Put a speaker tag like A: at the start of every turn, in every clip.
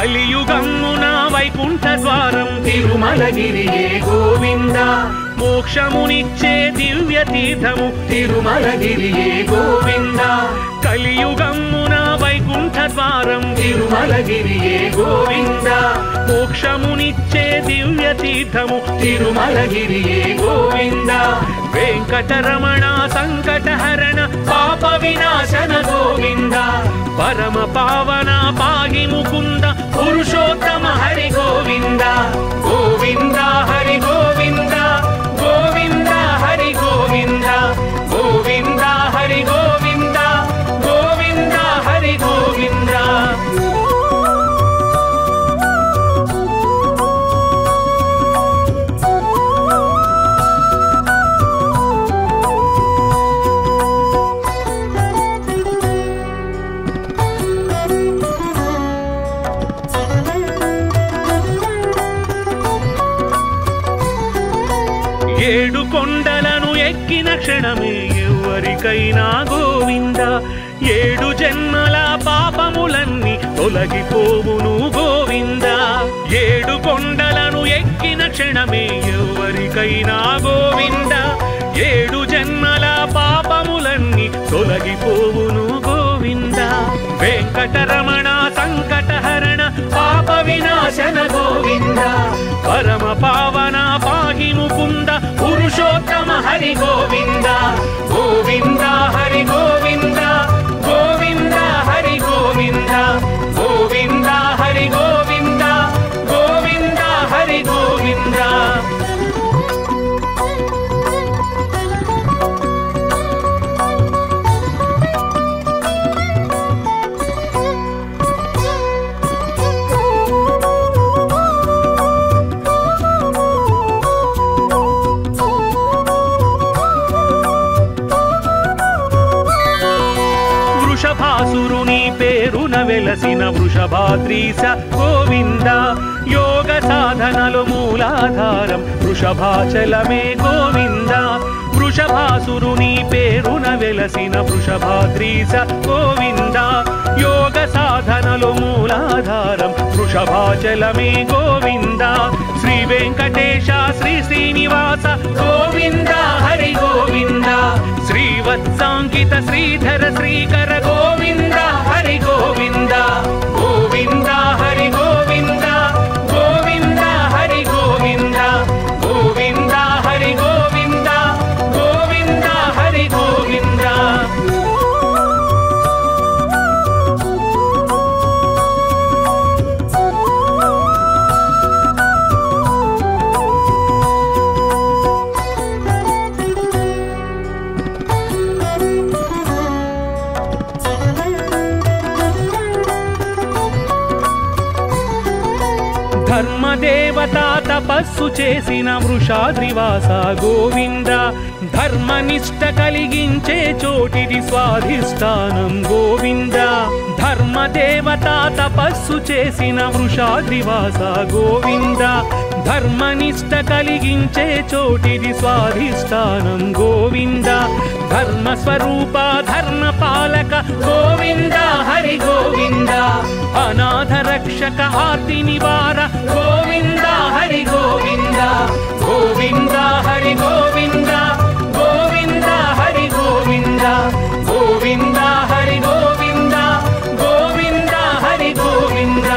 A: కలియుగమ్మున వైకుంఠ ద్వారం తిరుమలగిరియే గోవింద మోక్షమునిచ్చే దివ్య తీర్థము తిరుమలగిరియే గోవింద కలియుగమ్మున వైకుంఠ ద్వారం తిరుమలగిరియే గోవింద మోక్షమునిచ్చే దివ్య తీర్థము తిరుమలగిరియే గోవింద వెంకటరమణ సంకటహరణ పాప వినాశన గోవింద పరమ పావన పాగి ముకుంద పురుషోత్తమ హరి గోవింద గోవింద హరి గోవింద గోవింద హరి గోవింద గోవింద హరి గోవింద గోవింద హరి గోవింద ఏడు కొండలను ఎక్కిన క్షణమే ఎవరికైనా గోవింద ఏడు జన్మల పాపములన్నీ తొలగిపోవును గోవింద ఏడు కొండలను ఎక్కిన క్షణమే ఎవరికైనా గోవింద ఏడు జన్మల పాపములన్నీ తొలగిపోవును గోవింద వెంకటరమణ సంకటహరణ పాప వినాశన గోవింద పరమ పావన పాగి ముకుంద పురుషోత్తమ హరి గోవింద గోవింద హరి గోవింద గోవింద హరి గోవింద గోవింద హరి గోవింద గోవింద హరి గోవింద వృషభాసురుని పేరున వెలసిన వృషభాద్రీశ గోవింద యోగ సాధనలు మూలాధారం వృషభాచలమే గోవింద వృషభాసురుని పేరున వెలసిన వృషభాద్రీశ గోవింద యోగ సాధనలు మూలాధారం వృషభాచలమే గోవింద శ్రీ వెంకటేశ శ్రీ శ్రీనివాస గోవింద హరి గోవింద శ్రీవత్సాంకిత శ్రీధర శ్రీకర గోవింద హరి గోవింద గోవింద హరి గోవింద గోవింద హరి గోవింద గోవింద హరి గోవింద గోవింద హరి గోవింద ధర్మదేవత తపస్సు చేసిన వృషాద్రివాస గోవింద ధర్మనిష్ట కలిగించే చోటిది స్వాధిష్టానం గోవింద ధర్మదేవత తపస్సు చేసిన వృషాద్రివాస గోవింద ధర్మనిష్ట కలిగించే చోటిది స్వాధిష్టానం గోవింద ధర్మస్వరూప ధర్మపాలక గోవింద హరి గోవింద అనాథ రక్షక ఆర్తి నివార గోవింద హరి గోవింద గోవింద హరి గోవింద గోవింద హరి గోవింద గోవింద హరి గోవింద గోవింద హరి గోవింద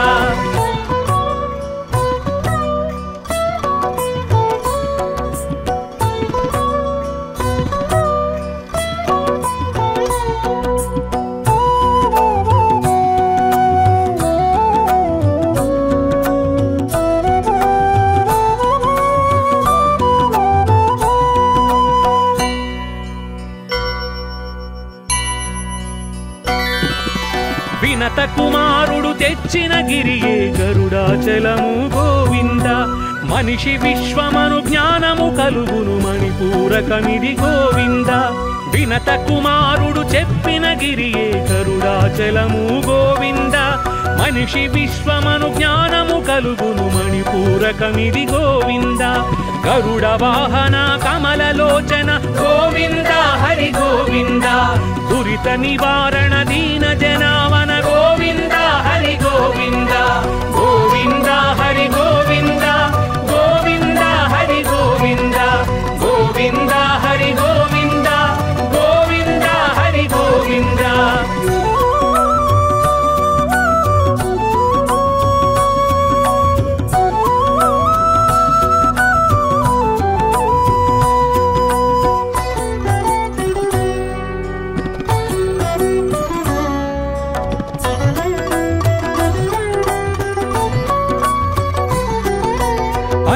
A: వినత కుమారుడు తెచ్చిన గిరియే గరుడాచలము గోవింద మనిషి విశ్వమను జ్ఞానము కలుగును మణిపూరకమిది గోవింద వినత కుమారుడు చెప్పిన గిరియే గరుడాచలము గోవింద మనిషి విశ్వమను జ్ఞానము కలుగును మణిపూరకమిది గోవింద గరుడ వాహన కమలలోచన గోవింద హరి గోవింద దురిత నివారణ దీన జనావన గోవింద హరి గోవింద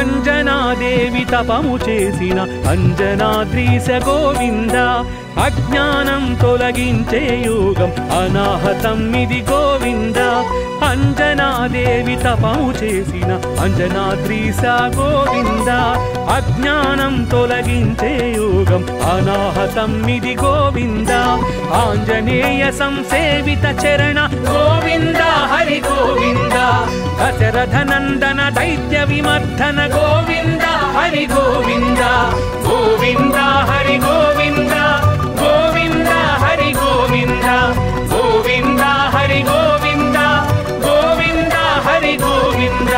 A: అంజనాదేవి తపము చేసిన అంజనాద్రీశ గోవింద అజ్ఞానం తొలగించే యోగం అనాహతం ఇది గోవింద అంజనాదేవి తపము చేసిన అంజనాద్రీశ గోవింద అజ్ఞానం తొలగించే యోగం అనాహతం ఇది గోవింద ఆంజనేయ సంసేవిత చరణ గోవింద హరి గోవింద దశరథ నందన దైత్య విమర్ధన గోవింద హరి గోవింద గోవింద హరి గోవింద గోవింద హరి గోవింద గోవింద హరి గోవింద గోవింద హరి గోవింద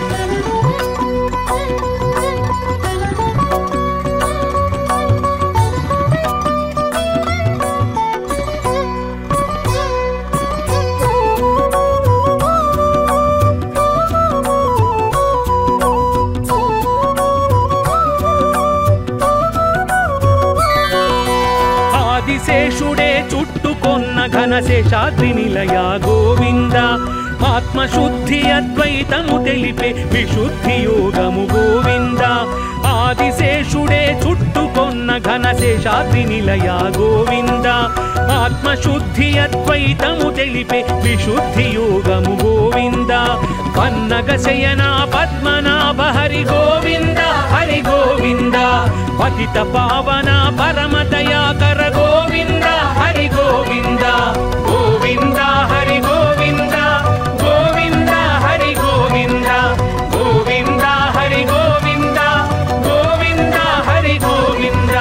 A: శేషుడే చుట్టుకొన్న ఘనశేషాద్రి నిలయ గోవింద ఆత్మశుద్ధి అద్వైతము తెలిపే విశుద్ధి యోగము గోవింద ఆదిశేషుడే చుట్టుకొన్న ఘనశేషాద్రి నిలయ గోవింద ఆత్మశుద్ధి అద్వైతము తెలిపే విశుద్ధి యోగము గోవింద పన్నగ శయన పద్మనాభ హరి గోవింద హరి గోవింద పతిత పావన పరమ దయాకర గోవింద హరి గోవింద గోవింద హరి గోవింద గోవింద హరి గోవింద గోవింద హరి గోవింద గోవింద హరి గోవింద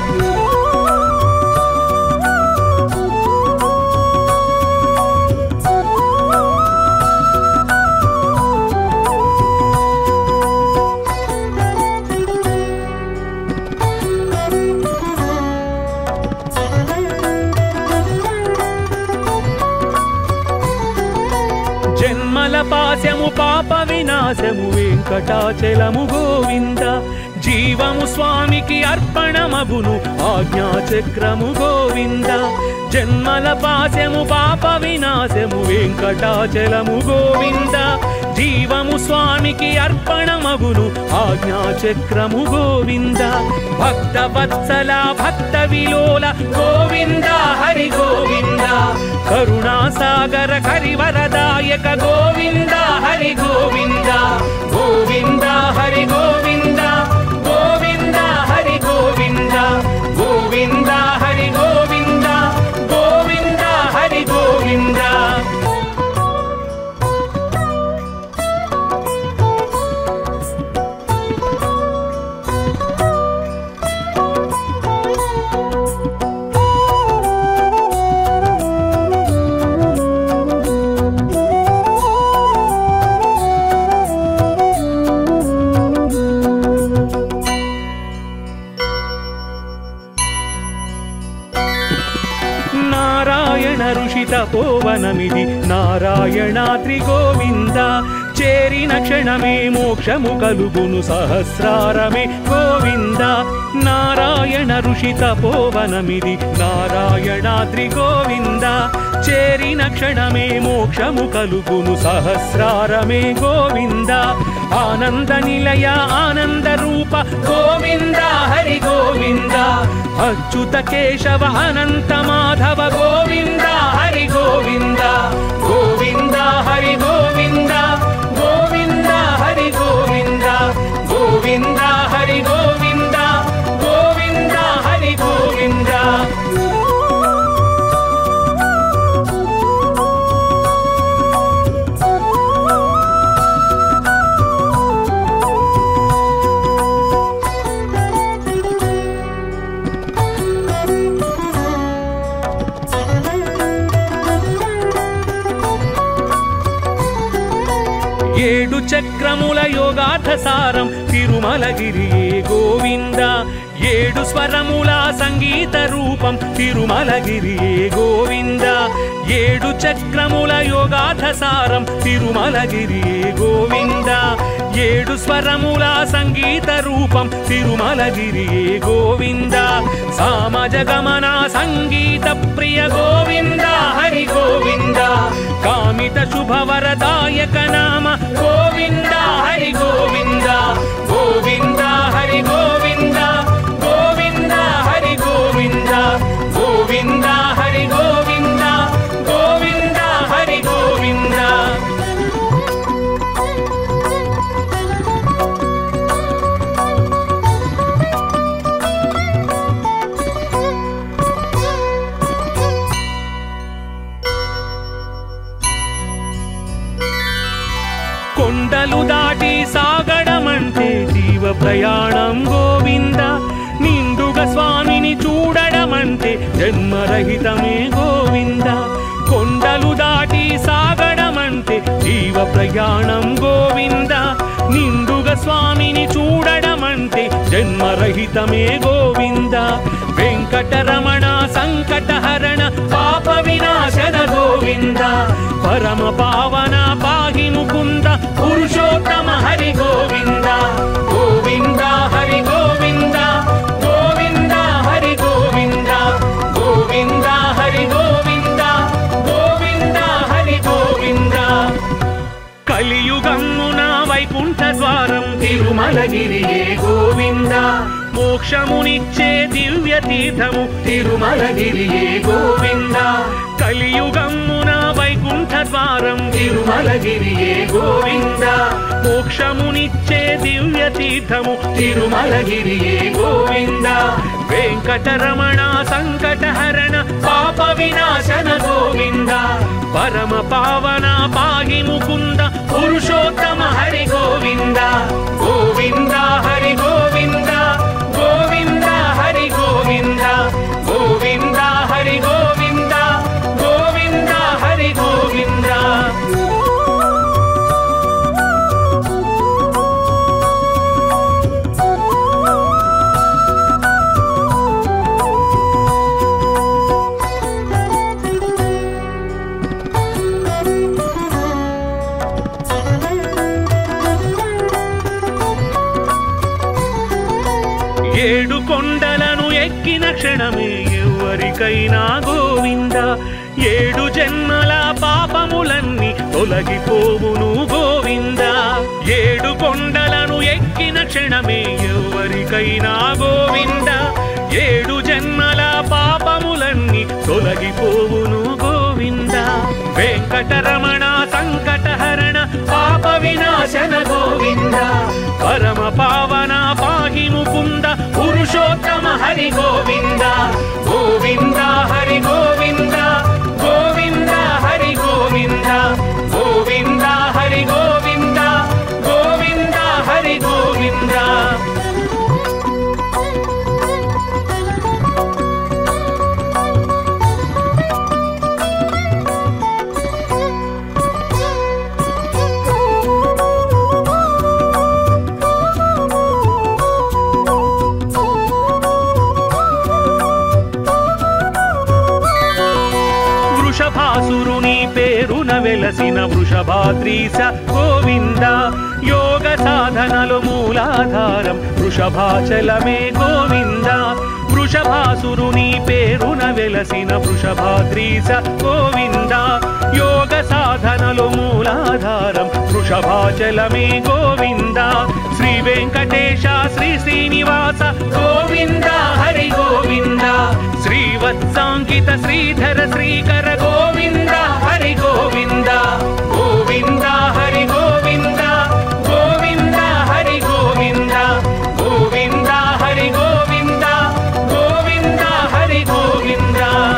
A: పాశము పాప వినాశము వెంకటాచలము గోవింద జీవము స్వామికి అర్పణమగును ఆజ్ఞాచక్రము గోవింద జన్మల పాశము పాప వినాశము వెంకటాచలము గోవింద జీవము స్వామికి అర్పణమగును ఆజ్ఞాచక్రము గోవింద భక్త వత్సల భక్త విలోల గోవింద హరి గోవింద కరుణాసాగర హరివరదాయక గోవింద హరి గోవింద గోవింద హరి గోవింద గోవింద హరి గోవింద గోవింద హరి గోవింద గోవింద హరి గోవింద తపోవనమిది నారాయణాద్రి గోవింద చేరిన క్షణమే మోక్షము కలుగును సహస్రారమే గోవింద నారాయణ ఋషి తపోవనమిది నారాయణాద్రి గోవింద చేరిన క్షణమే మోక్షము కలుగును సహస్రారమే గోవింద ఆనంద నిలయ ఆనంద రూప గోవింద హరి గోవింద అచ్యుత కేశవ అనంత మాధవ గోవింద హరి గోవింద గోవింద హరి గోవింద గోవింద హరి గోవింద గోవింద హరి గోవింద గోవింద హరి గోవింద ఏడు చక్రముల యోగార్థసారం తిరుమలగిరియే గోవింద ఏడు స్వరముల సంగీత రూపం తిరుమలగిరియే గోవింద ఏడు చక్రముల యోగార్థసారం తిరుమలగిరియే గోవింద ఏడు స్వరముల సంగీత రూపం తిరుమలగిరియే గోవింద సామజగమన సంగీత ప్రియ గోవింద హరి గోవింద కామిత శుభవరదాయక నామ గోవింద హరి గోవింద కొండలు దాటి సాగడమంటే జీవ ప్రయాణం గోవింద నిండుగా స్వామిని చూడడమంటే జన్మరహితమే గోవింద కొండలు దాటి సాగడమంటే జీవ ప్రయాణం గోవింద నిండుగా స్వామిని చూడడమంటే జన్మరహితమే గోవింద వెంకటరమణ సంకటహరణ పాప వినాశన గోవింద పరమ పావన పాహి ముకుంద పురుషోత్తమ హరి గోవింద గోవింద హరి గోవింద గోవింద హరి గోవింద గోవింద హరి గోవింద గోవింద హరి గోవింద కలియుగమున వైకుంఠ ద్వారం తిరుమలగిరియే గోవింద మోక్షమునిచ్చే దివ్య తీర్థము తిరుమలగిరియే గోవింద కలియుగమున వైకుంఠ ద్వారం తిరుమలగిరియే గోవింద మోక్షమునిచ్చే దివ్య తీర్థము తిరుమలగిరియే గోవింద వెంకటరమణ సంకటహరణ పాప వినాశన గోవింద పరమ పావన పాహి ముకుంద పురుషోత్తమ హరి గోవింద గోవింద హరి గోవింద గోవింద హరి గోవింద గోవింద హరి గోవింద గోవింద హరి గోవింద ఏడు కొండలను ఎక్కిన క్షణమే ఎవరికైనా గోవింద ఏడు జన్మల పాపములన్నీ తొలగిపోవును గోవింద ఏడు కొండలను ఎక్కిన క్షణమే ఎవరికైనా గోవింద ఏడు జన్మల పాపములన్నీ తొలగిపోవును గోవింద వెంకటరమణ సంకటహరణ పాప వినాశన గోవింద పరమ పావన పాహి ముకుంద పురుషోత్తమ హరి గోవింద గోవింద హరి గోవింద గోవింద హరి గోవింద గోవింద హరి గోవింద గోవింద హరి గోవింద వృషభాసురుని పేరున వెలసిన వృషభాద్రీశ గోవింద యోగ సాధనలో మూలాధారం వృషభాచలమే గోవింద వృషభాసురుని పేరున వెలసిన వృషభాద్రీశ గోవింద యోగ సాధనలో మూలాధారం వృషభాచలమే గోవింద శ్రీ వెంకటేశ శ్రీ శ్రీనివాస గోవింద హరి గోవింద శ్రీవత్సాంకిత శ్రీధర శ్రీకర గోవింద హరి గోవింద గోవింద హరి గోవింద గోవింద హరి గోవింద గోవింద హరి గోవింద గోవింద హరి గోవింద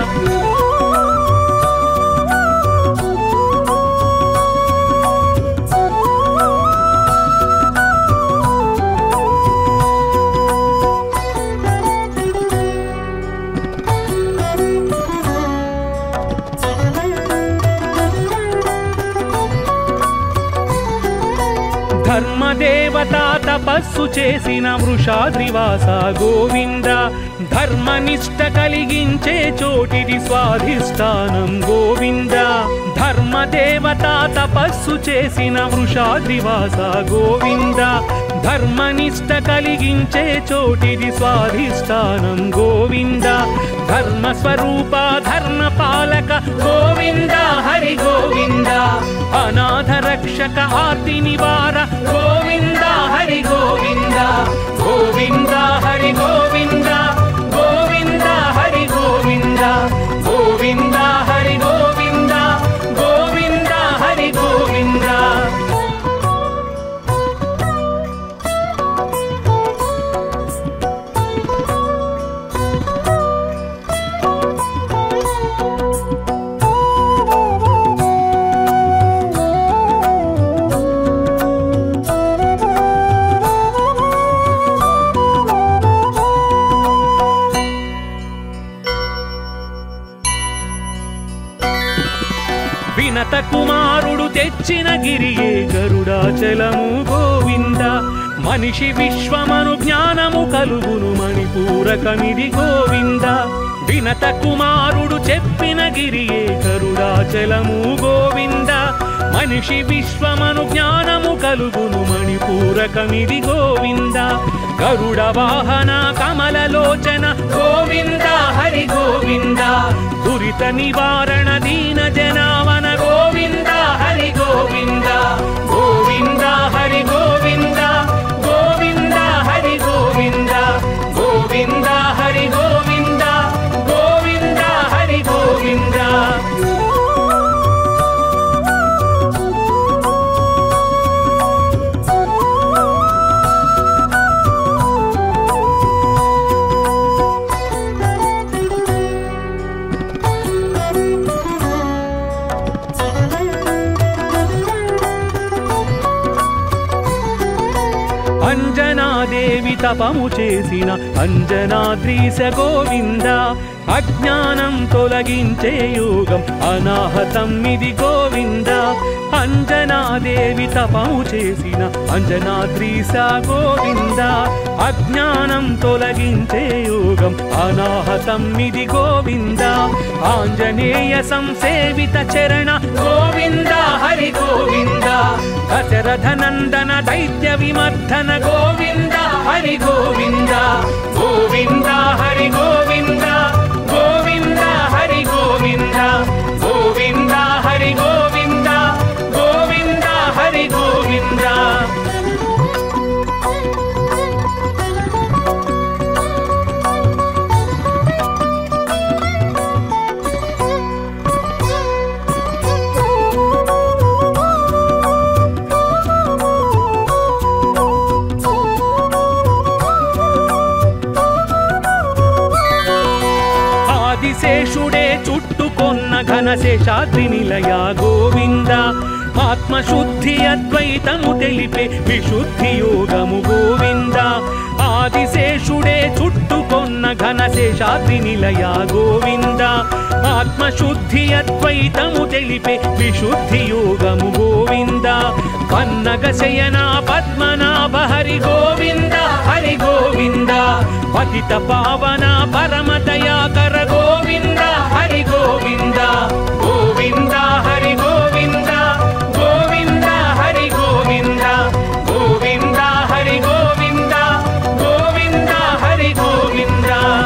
A: ధర్మదేవత తపస్సు చేసిన వృషాద్రివాస గోవింద ధర్మనిష్ట కలిగించే చోటిది స్వాధిష్టానం గోవింద ధర్మదేవత తపస్సు చేసిన వృషాద్రివాస గోవింద ధర్మనిష్ట కలిగించే చోటిది స్వాధిష్టానం గోవింద ధర్మస్వరూప ధర్మపాలక గోవింద హరి గోవింద అనాథ రక్షక ఆర్తి నివార గోవింద హరి గోవింద గోవింద హరి గోవింద గోవింద హరి గోవింద గోవింద హరి గోవింద గోవింద హరి గోవింద గరుడాచలము గోవింద మనిషి విశ్వమను జ్ఞానము కలుగును మణిపూరకమిది గోవింద వినత కుమారుడు చెప్పిన గిరియే గరుడాచలము గోవింద మనిషి విశ్వమను జ్ఞానము కలుగును మణిపూరకమిది గోవింద గరుడ వాహన కమలలోచన గోవింద హరి గోవింద దురిత నివారణ దీన జనావన గోవింద హరి గోవింద గోవింద హరి గోవింద గోవింద హరి గోవింద గోవింద హరి గోవింద గోవింద హరి గోవింద అంజనాదేవి తపము చేసిన అంజనాద్రీశ గోవింద అజ్ఞానం తొలగించే యోగం అనాహతం ఇది గోవింద అంజనాదేవి తపము చేసిన అంజనాద్రీశ గోవింద అజ్ఞానం తొలగించే యోగం అనాహతం ఇది గోవింద ఆంజనేయ సంసేవిత చరణ గోవింద హరి గోవింద దశరథ నందన దైత్య విమర్ధన గోవింద హరి గోవింద గోవింద హరి గోవింద గోవింద హరి గోవింద గోవింద హరి గోవింద గోవింద హరి గోవింద శేషుడే చుట్టుకొన్న ఘనశేషాద్రి నిలయ గోవింద ఆత్మశుద్ధి అద్వైతము తెలిపే విశుద్ధి యోగము గోవింద ఆదిశేషుడే చుట్టుకొన్న ఘనశేషాద్రి నిలయ గోవింద ఆత్మశుద్ధి అద్వైతము తెలిపే విశుద్ధి యోగము గోవింద పన్నగ శయన పద్మనాభ హరి గోవింద హరి గోవింద పతిత పావన పరమ దయాకర గోవింద హరి గోవింద గోవింద హరి గోవింద గోవింద హరి గోవింద గోవింద హరి గోవింద గోవింద హరి గోవింద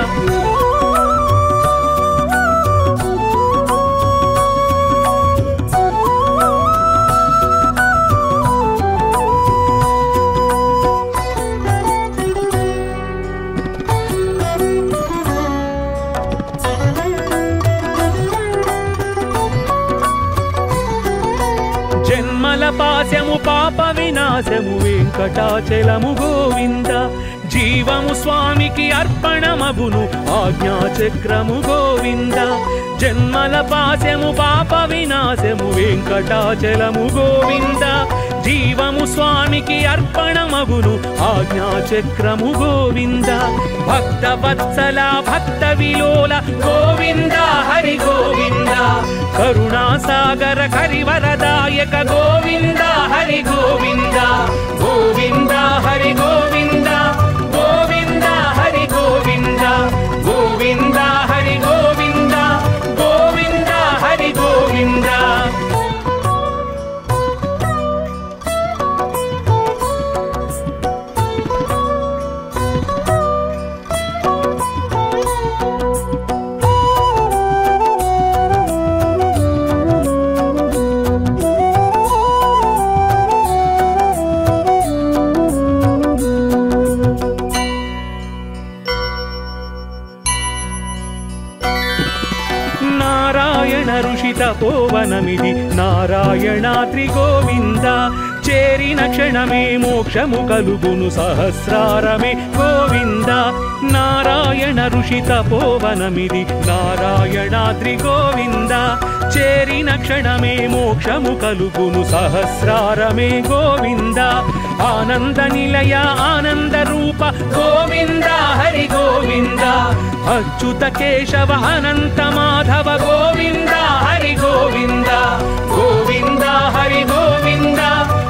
A: పాశము పాప వినాశము వెంకటాచలము గోవింద జీవము స్వామికి అర్పణమగును ఆజ్ఞాచక్రము గోవింద జన్మల పాశము పాప వినాశము వెంకటాచలము గోవింద జీవము స్వామికి అర్పణమగును ఆజ్ఞాచక్రము గోవింద భక్త వత్సల భక్త విలోల గోవింద హరి గోవింద కరుణాసాగర కరివరదాయక గోవింద హరి గోవింద గోవింద హరి గోవింద గోవింద హరి గోవింద గోవింద హరి గోవింద గోవింద హరి గోవింద తపోవనమిది నారాయణాద్రి గోవింద చేరిన క్షణమే మోక్షము కలుగును సహస్రారమే గోవింద నారాయణ ఋషి తపోవనమిది నారాయణాద్రి గోవింద చేరిన క్షణమే మోక్షము కలుగును సహస్రారమే గోవింద ఆనంద నిలయ ఆనంద రూప గోవింద హరి గోవింద అచ్యుత కేశవ అనంత మాధవ గోవింద హరి గోవింద గోవింద హరి గోవింద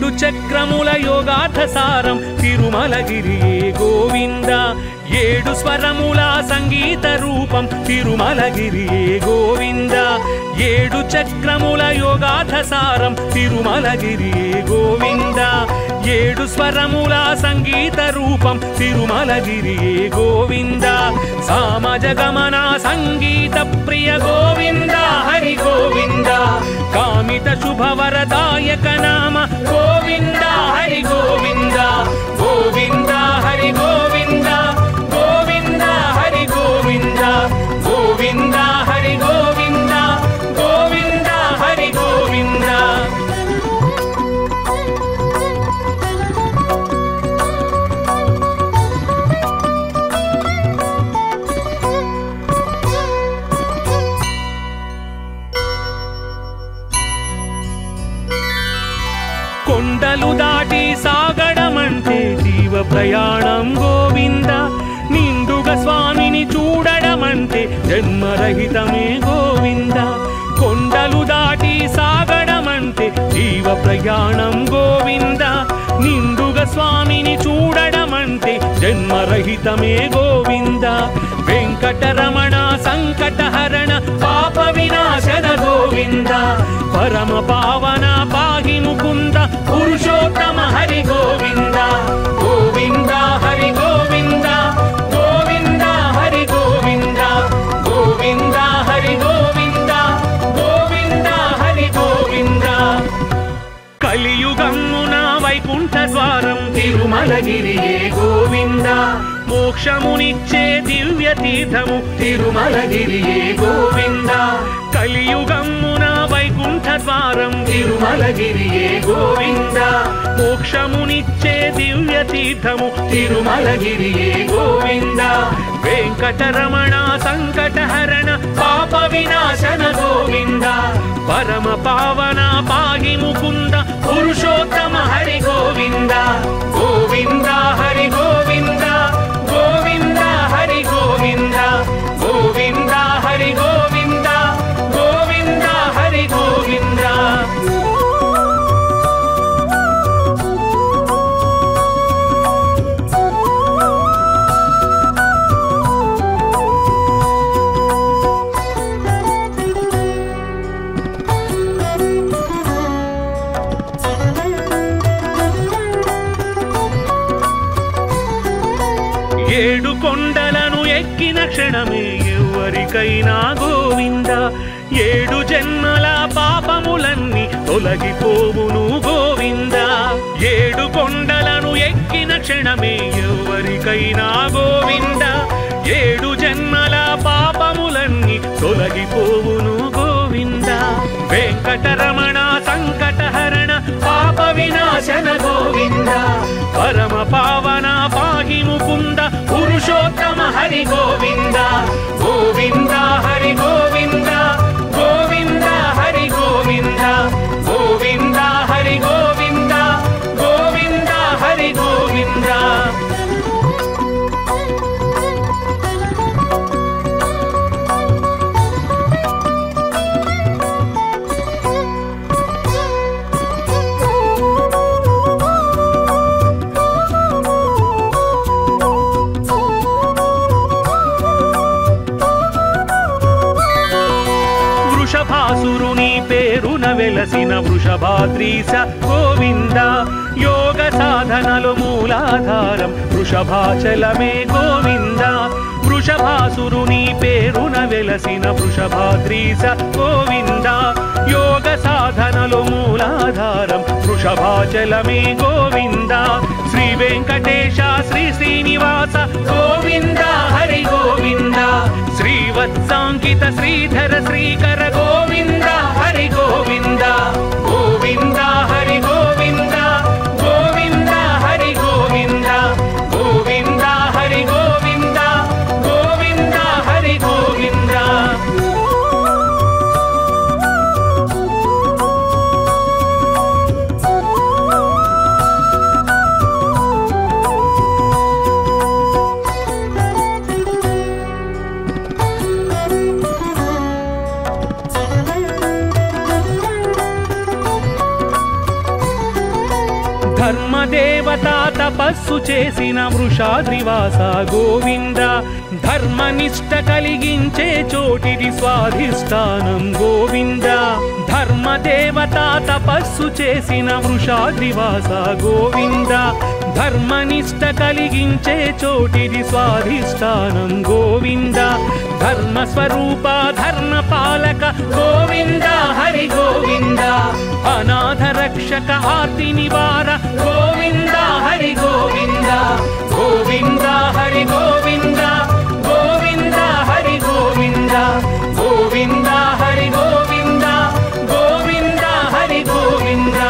A: ఏడు చక్రముల యోగార్థ సారం తిరుమలగిరియే గోవింద ఏడు స్వరముల సంగీత రూపం తిరుమలగిరియే గోవింద ఏడు చక్రముల యోగార్థ సారం తిరుమలగిరియే గోవింద ఏడు స్వరముల సంగీత రూపం తిరుమలగిరియే గోవింద సామజ గమన సంగీత ప్రియ గోవింద హరి గోవింద కామిత శుభవరదాయక నామ గోవింద హరి గోవింద గోవింద హరి గోవింద గోవింద హరి గోవింద గోవింద హరి గోవింద గోవింద హరి గోవింద కొండలు దాటి సాగడమంటే జీవ ప్రయాణం గోవింద నిండుగా స్వామిని చూడడమంటే జన్మరహితమే గోవింద కొండలు దాటి సాగడమంటే జీవ ప్రయాణం గోవింద నిండుగా స్వామిని చూడడమంటే జన్మరహితమే గోవింద వెంకటరమణ సంకటహరణ పాప వినాశన గోవింద పరమ పావన పాహి ముకుంద పురుషోత్తమ హరి గోవింద గోవింద హరి గోవింద గోవింద హరి గోవింద గోవింద హరి గోవింద గోవింద హరి గోవింద కలియుగమున వైకుంఠ ద్వారం తిరుమలగిరియే గోవింద మోక్షమునిచ్చే దివ్య తీర్థము తిరుమలగిరియే గోవింద కలియుగమున వైకుంఠ ద్వారం తిరుమలగిరియే గోవింద మోక్షమునిచ్చే దివ్య తీర్థము తిరుమలగిరియే గోవింద వెంకటరమణ సంకటహరణ పాప వినాశన గోవింద పరమ పావన పాహి ముకుంద పురుషోత్తమ హరి గోవింద గోవింద హరి గోవింద గోవింద హరి గోవింద గోవింద హరి గోవింద గోవింద హరి గోవింద ఏడు కొండలను ఎక్కిన క్షణమే ఎవరికైనా గోవింద ఏడు జన్మల పాపములన్నీ తొలగిపోవును గోవింద ఏడు కొండలను ఎక్కిన క్షణమే ఎవరికైనా గోవింద ఏడు జన్మల పాపములన్నీ తొలగిపోవును గోవింద వెంకటరమణ సంకటహరణ పాప వినాశన గోవింద పరమ పావన పాహి ముకుంద పురుషోత్తమ హరి గోవింద గోవింద హరి గోవింద గోవింద హరి గోవింద గోవింద హరి గోవింద గోవింద హరి గోవింద వృషభాసురుని పేరున వెలసిన వృషభాద్రీశ గోవింద యోగ సాధనలు మూలాధారం వృషభాచలమే గోవింద వృషభాసురుని పేరున వెలసిన వృషభాద్రీశ గోవింద యోగ సాధనలు మూలాధారం వృషభాచలమే గోవింద శ్రీ వెంకటేశ శ్రీ శ్రీనివాస గోవింద హరి గోవింద శ్రీవత్సాంకిత శ్రీధర శ్రీకర గోవింద హరి గోవింద గోవింద హరి గోవింద గోవింద హరి గోవింద గోవింద హరి గోవింద గోవింద హరి గోవింద ధర్మదేవత తపస్సు చేసిన వృషాద్రివాస గోవింద ధర్మనిష్ట కలిగించే చోటిది స్వాధిష్టానం గోవింద ధర్మదేవత తపస్సు చేసిన వృషాద్రివాస గోవింద ధర్మనిష్ట కలిగించే చోటిది స్వాధిష్టానం గోవింద ధర్మస్వరూప ధర్మపాలక గోవింద హరి గోవింద అనాథ రక్షక ఆర్తి నివార గోవింద హరి గోవింద గోవింద హరి గోవింద గోవింద హరి గోవింద గోవింద హరి గోవింద గోవింద హరి గోవింద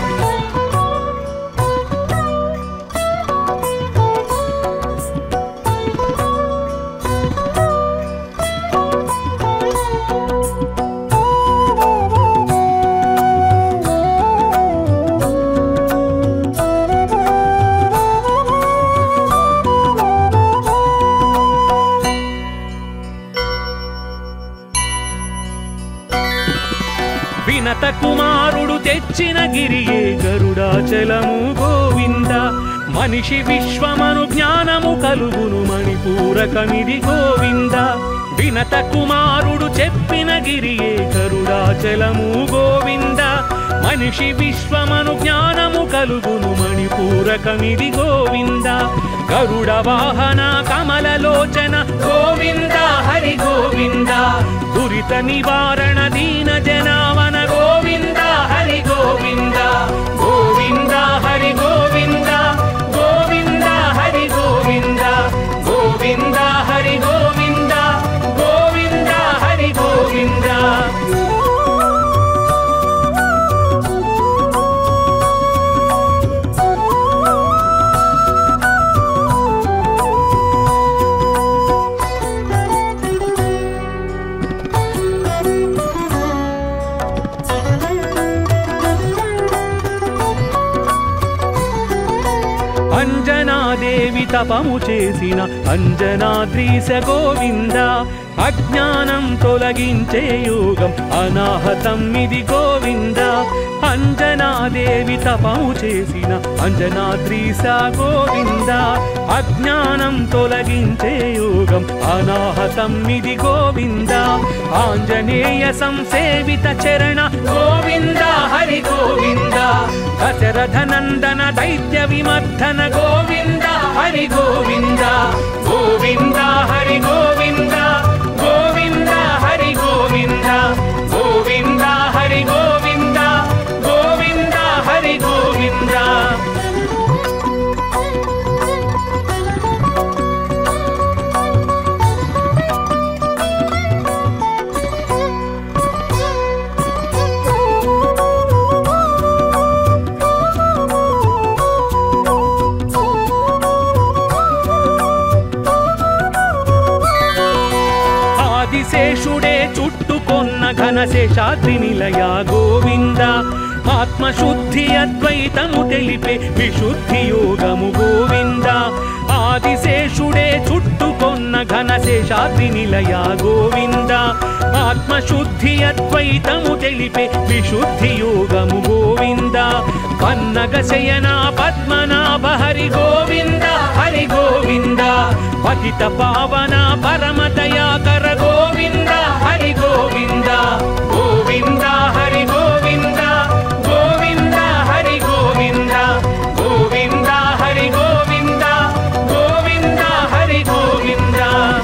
A: వినత కుమారుడు తెచ్చిన గిరియే గరుడాచలము గోవింద మనిషి విశ్వమను జ్ఞానము కలుగును మణిపూరకమిది గోవింద వినత కుమారుడు చెప్పిన గిరియే గరుడాచలము గోవింద మనిషి విశ్వమను జ్ఞానము కలుగును మణిపూరకమిది గోవింద గరుడ వాహన కమలలోచన గోవింద హరి గోవింద దురిత నివారణ దీన జనావన గోవింద హరి గోవింద గోవింద హరి గోవింద గోవింద హరి గోవింద గోవింద హరి గోవింద గోవింద హరి గోవింద అంజనాదేవి తపము చేసిన అంజనాద్రీశ గోవింద అజ్ఞానం తొలగించే యోగం అనాహతం ఇది గోవింద అంజనాదేవి తపము చేసిన అంజనాద్రీశ గోవింద అజ్ఞానం తొలగించే యోగం అనాహతం ఇది గోవింద ఆంజనేయ సంసేవిత చరణ గోవింద హరి గోవింద దశరథ నందన దైత్య విమర్ధన గోవింద హరి గోవింద గోవింద హరి గోవింద గోవింద హరి గోవింద గోవింద హరి గోవింద గోవింద హరి గోవింద ఆదిశేషుడే చుట్టుకొన్న ఘనశేషాద్రి నిలయ గోవింద ఆత్మశుద్ధి అద్వైతము తెలిపే విశుద్ధి యోగము గోవింద ఆదిశేషుడే చుట్టుకొన్న ఘనశేషాద్రి నిలయ గోవింద ఆత్మశుద్ధి అద్వైతము తెలిపే విశుద్ధి యోగము గోవింద పన్నగ శయన పద్మనాభ హరి గోవింద హరి గోవింద పతిత పావన పరమ దయాకర గోవింద హరి గోవింద గోవింద హరి గోవింద గోవింద హరి గోవింద గోవింద హరి గోవింద గోవింద హరి గోవింద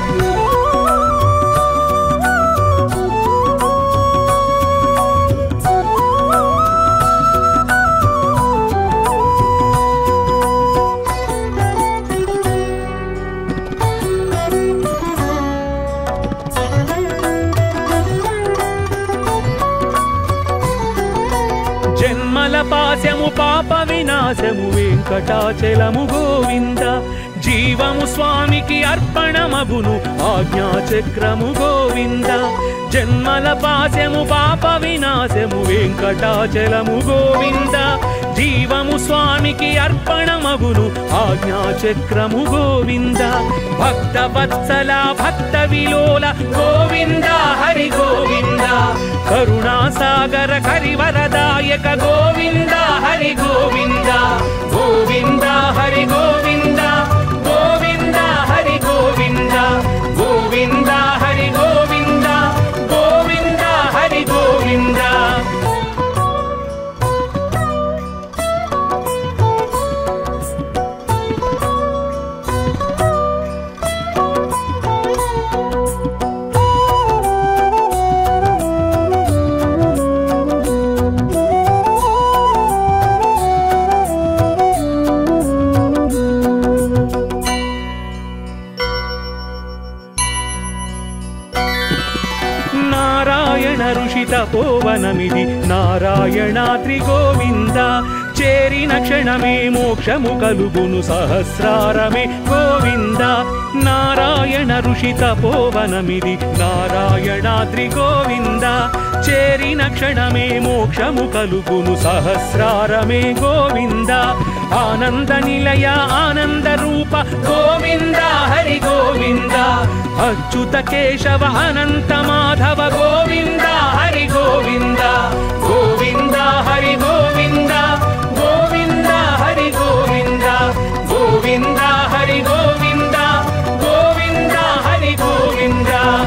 A: జన్మల పాశము పాప వినాశము వెంకటాచలము గోవింద జీవము స్వామికి అర్పణమగును ఆజ్ఞాచక్రము గోవింద జన్మల పాశము పాప వినాశము వెంకటాచలము గోవింద జీవము స్వామికి అర్పణమగును ఆజ్ఞాచక్రము గోవింద భక్త వత్సల భక్త విలోల గోవింద హరి గోవింద కరుణాసాగర కరివరదాయక గోవింద హరి గోవింద తపోవనమిది నారాయణాద్రి గోవింద చేరిన క్షణమే మోక్షము కలుగును సహస్రారమే గోవింద నారాయణ ఋషి తపోవనమిది నారాయణాద్రి గోవింద చేరిన క్షణమే మోక్షము కలుగును సహస్రారమే గోవింద ఆనంద నిలయ ఆనంద రూప గోవింద హరి గోవింద అచ్యుత కేశవ అనంత మాధవ గోవింద హరి గోవింద గోవింద హరి గోవింద గోవింద హరి గోవింద గోవింద హరి గోవింద గోవింద హరి గోవింద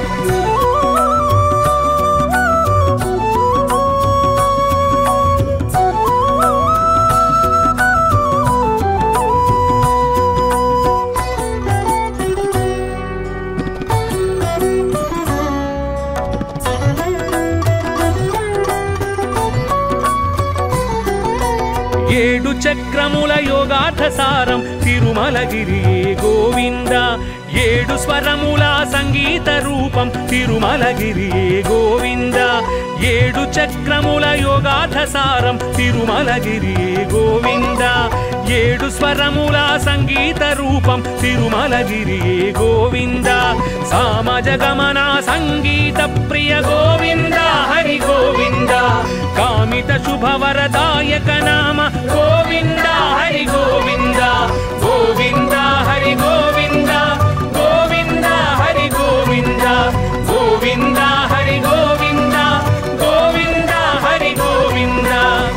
A: ఏడు చక్రముల యోగార్థసారం తిరుమలగిరియే గోవింద ఏడు స్వరముల సంగీత రూపం తిరుమలగిరియే గోవింద ఏడు చక్రముల యోగార్థసారం తిరుమలగిరియే గోవింద ఏడు స్వరముల సంగీత రూపం తిరుమలగిరియే గోవింద సామజగమన సంగీత ప్రియ గోవింద హరి గోవింద కామిత శుభవరదాయక నామ గోవింద హరి గోవింద గోవింద హరి గోవింద గోవింద హరి గోవింద గోవింద హరి గోవింద గోవింద హరి గోవింద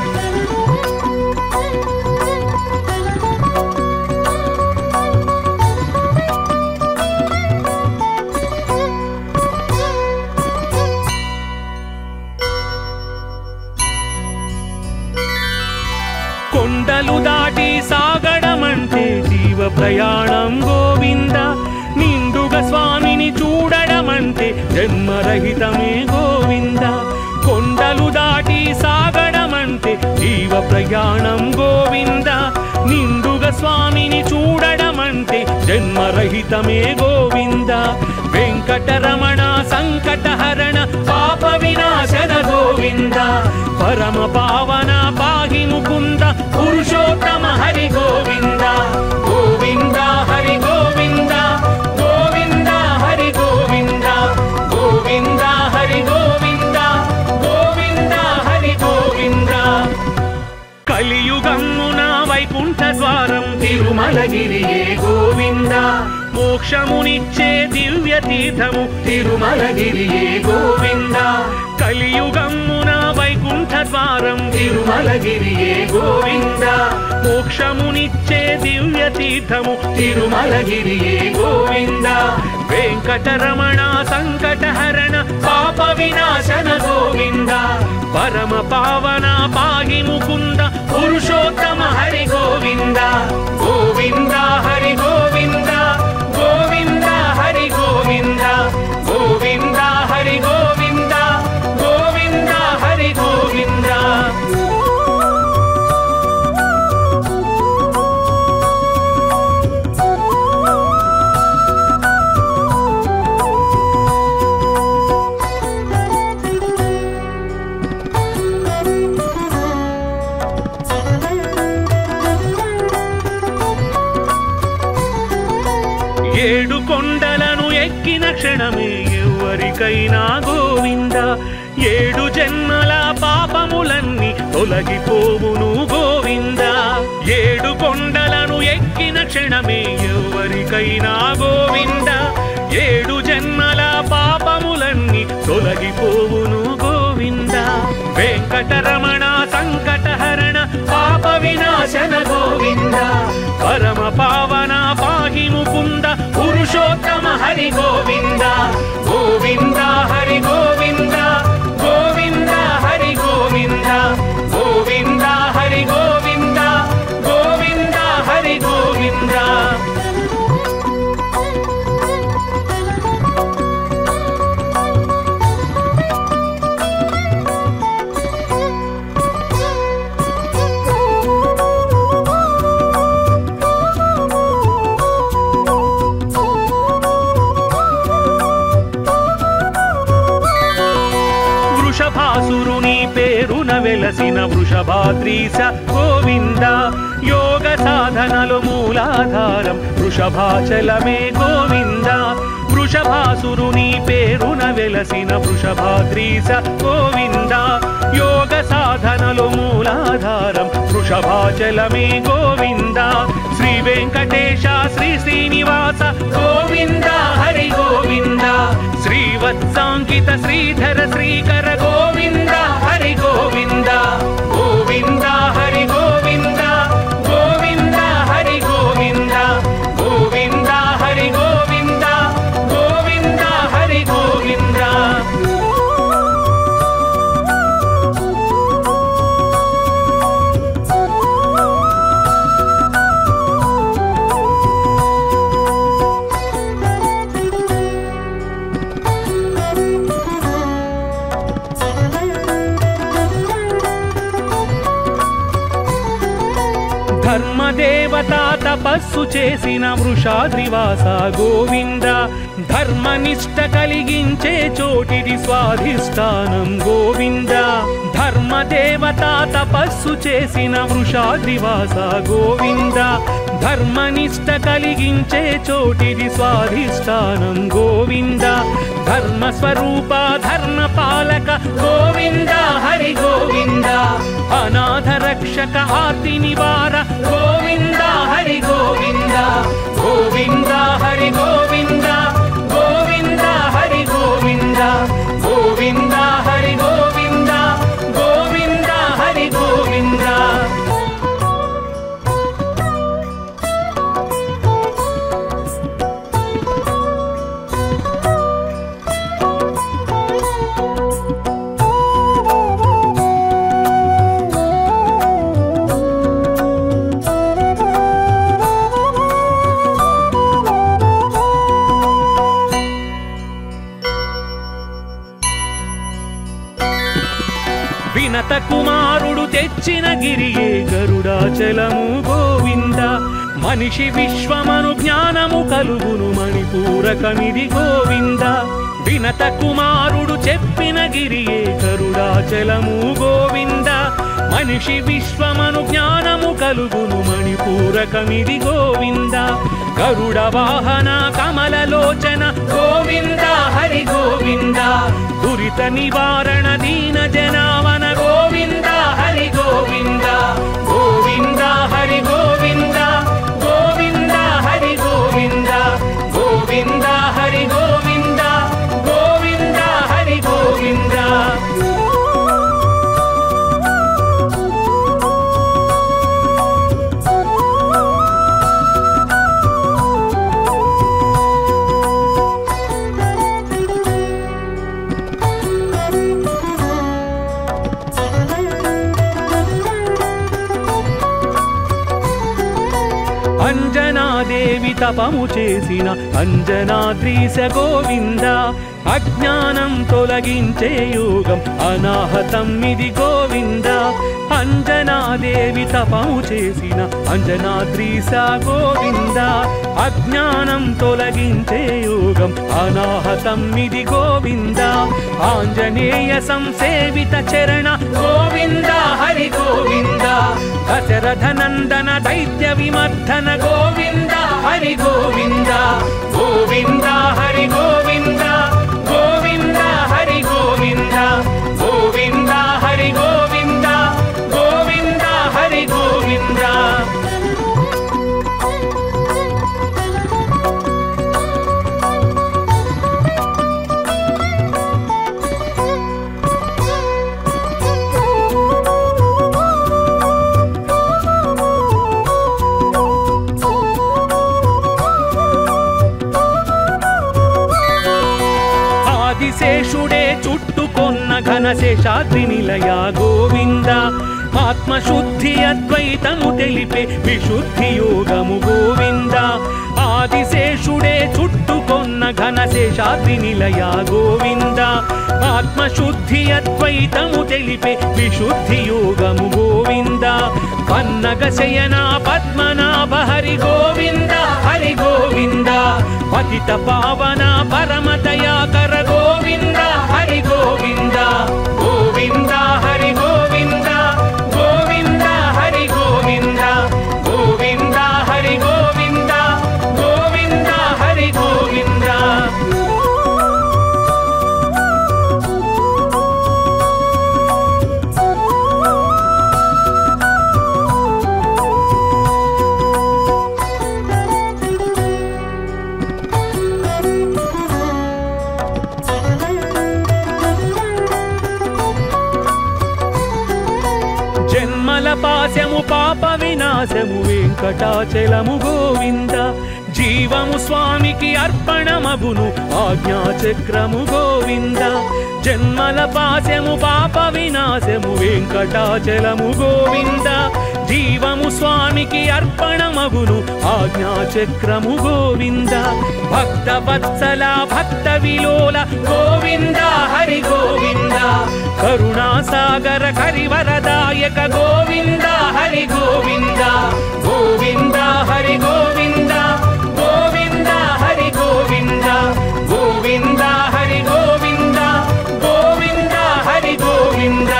A: కొండలు దాటి సాగడమంటే జీవ ప్రయాణం గోవింద నిండుగా స్వామిని చూడడమంటే జన్మరహితమే గోవింద కొండలు దాటి సాగడమంటే జీవ ప్రయాణం గోవింద నిండుగా స్వామిని చూడడమంటే జన్మరహితమే గోవింద వెంకటరమణ సంకటహరణ పాప వినాశన గోవింద పరమ పావన పాహి ముకుంద పురుషోత్తమ హరి గోవింద గోవింద హరి గోవింద గోవింద హరి గోవింద గోవింద హరి గోవింద గోవింద హరి గోవింద కలియుగమున వైకుంఠ ద్వారం తిరుమలగిరియే గోవింద మోక్షమునిచ్చే దివ్య తీర్థము తిరుమలగిరియే గోవింద కలియుగమున వైకుంఠ ద్వారం తిరుమలగిరియే గోవింద మోక్షమునిచ్చే దివ్య తీర్థము తిరుమలగిరియే గోవింద వెంకటరమణ సంకటహరణ పాప వినాశన గోవింద పరమ పావన పాహి ముకుంద పురుషోత్తమ హరి గోవింద గోవింద హరి గోవింద గోవింద హరి గోవింద గోవింద హరి గోవింద గోవింద హరి గోవింద ఏడు కొండలను ఎక్కిన క్షణమే ఎవరికైనా గోవింద ఏడు జన్మల పాపములన్నీ తొలగిపోవును గోవింద ఏడు కొండలను ఎక్కిన క్షణమే ఎవరికైనా గోవింద ఏడు జన్మల పాపములన్నీ తొలగిపోవును గోవింద వెంకటరమణ సంకటహరణ పాప వినాశన గోవింద పరమ పావన పాహి ముకుంద పురుషోత్తమ హరి గోవింద గోవింద హరి గోవింద గోవింద హరి గోవింద గోవింద హరి గోవింద గోవింద హరి గోవింద వృషభాద్రీశ గోవింద యోగ సాధనలు మూలాధారం వృషభాచలమే గోవింద వృషభాసురుని పేరున వెలసిన వృషభాద్రీశ గోవింద యోగ సాధనలు మూలాధారం వృషభాచలమే గోవింద శ్రీ వెంకటేశ శ్రీ శ్రీనివాస గోవింద హరి గోవింద శ్రీవత్సాంకిత శ్రీధర శ్రీకర గోవింద హరి గోవింద గోవింద హరి గోవింద గోవింద హరి గోవింద గోవింద హరి గోవింద గోవింద హరి గోవింద ధర్మదేవత తపస్సు చేసిన వృషాద్రివాస గోవింద ధర్మనిష్ట కలిగించే చోటిది స్వాధిష్టానం గోవింద ధర్మదేవత తపస్సు చేసిన వృషాద్రివాస గోవింద ధర్మనిష్ట కలిగించే చోటిది స్వాధిష్టానం గోవింద ధర్మస్వరూప ధర్మపాలక గోవింద హరి గోవింద అనాథ రక్షక ఆర్తి నివార గోవింద హరి గోవింద గోవింద హరి గోవింద గోవింద హరి గోవింద గోవింద హరి గోవింద గోవింద హరి గోవింద వినత కుమారుడు తెచ్చిన గిరియే గరుడాచలము గోవింద మనిషి విశ్వమను జ్ఞానము కలుగును మణిపూరకమిది గోవింద వినత కుమారుడు చెప్పిన గిరియే గరుడాచలము గోవింద మనిషి విశ్వమను జ్ఞానము కలుగును మణిపూరకమిది గోవింద గరుడ వాహన కమలలోచన గోవింద హరి గోవింద దురిత నివారణ దీన జనావన గోవింద హరి గోవింద గోవింద హరి గోవింద గోవింద హరి గోవింద గోవింద హరి గోవింద గోవింద హరి గోవింద అంజనాదేవి తపము చేసిన అంజనాద్రీశ గోవింద అజ్ఞానం తొలగించే యోగం అనాహతం ఇది గోవింద అంజనాదేవి తపము చేసిన అంజనాద్రీశ గోవింద అజ్ఞానం తొలగించే యోగం అనాహతం ఇది గోవింద ఆంజనేయ సంసేవిత చరణ గోవింద హరి గోవింద దశరథ నందన దైత్య విమర్ధన గోవింద హరి గోవింద గోవింద హరి గోవింద గోవింద హరి గోవింద గోవింద హరి గోవింద గోవింద హరి గోవింద ఆదిశేషుడే చుట్టుకొన్న ఘనశేషాద్రి నిలయ గోవింద ఆత్మశుద్ధి అద్వైతము తెలిపే విశుద్ధి యోగము గోవింద ఆదిశేషుడే చుట్టుకొన్న ఘనశేషాద్రి నిలయ గోవింద ఆత్మశుద్ధి అద్వైతము తెలిపే విశుద్ధి యోగము గోవింద పన్నగ శయన పద్మనాభ హరి గోవింద హరి గోవింద పతిత పావన పరమ దయాకర గోవింద హరి గోవింద గోవింద హరి గోవింద గోవింద వినాశము వెంకటాచలము గోవింద జీవము స్వామికి అర్పణమగును ఆజ్ఞాచక్రము గోవింద జన్మల పాశము పాప వినాశము వెంకటాచలము గోవింద జీవము స్వామికి అర్పణమగును ఆజ్ఞాచక్రము గోవింద భక్త వత్సల భక్త విలోల గోవింద హరి గోవింద కరుణాసాగర కరివరదాయక గోవింద హరి గోవింద గోవింద హరి గోవింద గోవింద హరి గోవింద గోవింద హరి గోవింద గోవింద హరి గోవింద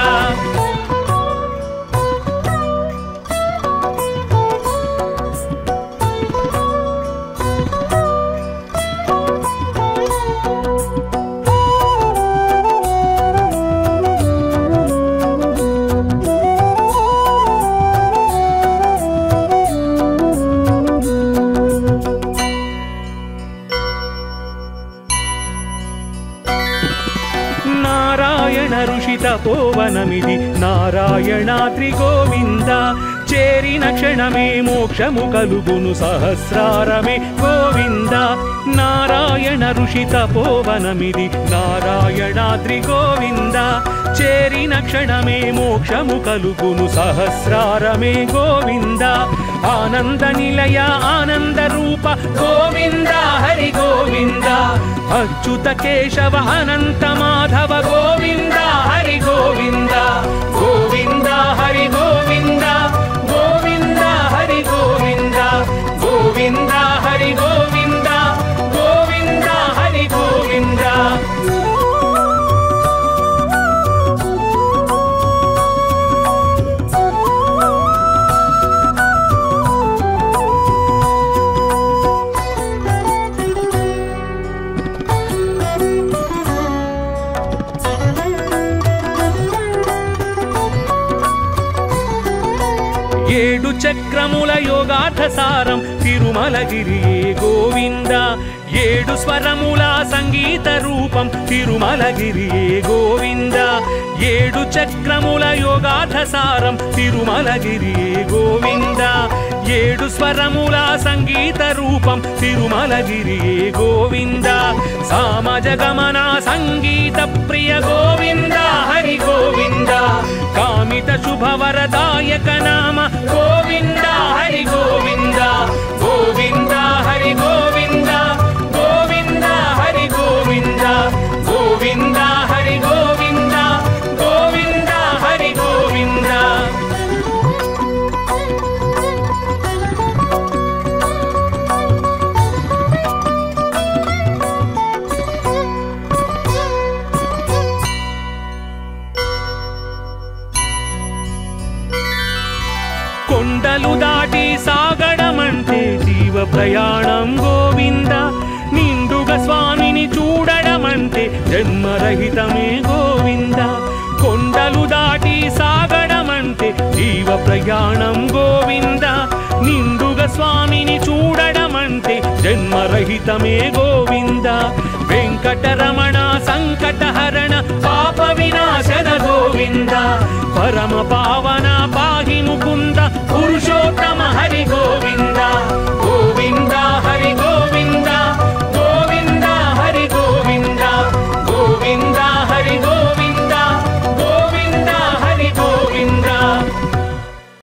A: తపోవనమిది నారాయణాద్రి గోవింద చేరిన క్షణమే మోక్షము కలుగును సహస్రారమే గోవింద నారాయణ ఋషి తపోవనమిది నారాయణాద్రి గోవింద చేరిన క్షణమే మోక్షము కలుగును సహస్రారమే గోవింద ఆనంద నిలయ ఆనంద రూప గోవింద హరి గోవింద అచ్యుత కేశవ అనంత మాధవ గోవింద హరి గోవింద గోవింద హరి గోవింద గోవింద హరి గోవింద గోవింద హరి గోవింద గోవింద హరి గోవింద ఏడు చక్రముల యోగార్థసారం తిరుమలగిరియే గోవింద ఏడు స్వరముల సంగీత రూపం తిరుమలగిరియే గోవింద ఏడు చక్రముల యోగార్థసారం తిరుమలగిరియే గోవింద ఏడు స్వరముల సంగీత రూపం తిరుమలగిరియే గోవింద సామజగమన సంగీత ప్రియ గోవింద హరి గోవింద కామిత శుభవరదాయక నామ గోవింద హరి గోవింద గోవింద హరి గోవింద గోవింద హరి గోవింద గోవింద హరి గోవింద గోవింద హరి గోవింద కొండలు దాటి సాగడమంటే జీవ ప్రయాణం గోవింద నిండుగా స్వామిని చూడడమంటే జన్మరహితమే గోవింద కొండలు దాటి సాగడమంటే జీవ ప్రయాణం గోవింద నిండుగా స్వామిని చూడడమంటే జన్మరహితమే గోవింద వెంకటరమణ సంకటహరణ పాప వినాశన గోవింద పరమ పావన పాహి ముకుంద